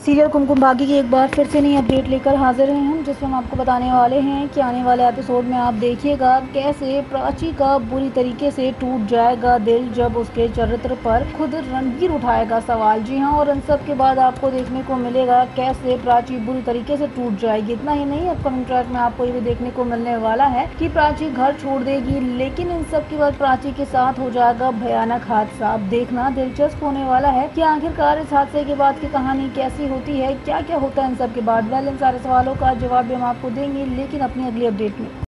Serial Kumkum Bhagya की एक बार फिर से नई अपडेट लेकर हाजिर हैं हम, जिसमें हम आपको बताने वाले हैं कि आने वाले एपिसोड में आप देखिएगा कैसे प्राची का बुरी तरीके से टूट जाएगा दिल जब उसके चरित्र पर खुद रणवीर उठाएगा सवाल। जी हाँ, और इन सब के बाद आपको देखने को मिलेगा कैसे प्राची बुरी तरीके से टूट जाएगी। इतना ही नहीं, अपकमिंग ट्रैक में आपको ये भी देखने को मिलने वाला है कि प्राची घर छोड़ देगी, लेकिन इन सब के बाद प्राची के साथ हो जाएगा भयानक हादसा। अब देखना दिलचस्प होने वाला है कि आखिरकार इस हादसे के बाद की कहानी कैसी होती है, क्या क्या होता है इन सब के बाद। इन सारे सवालों का जवाब भी हम आपको देंगे, लेकिन अपनी अगली अपडेट में।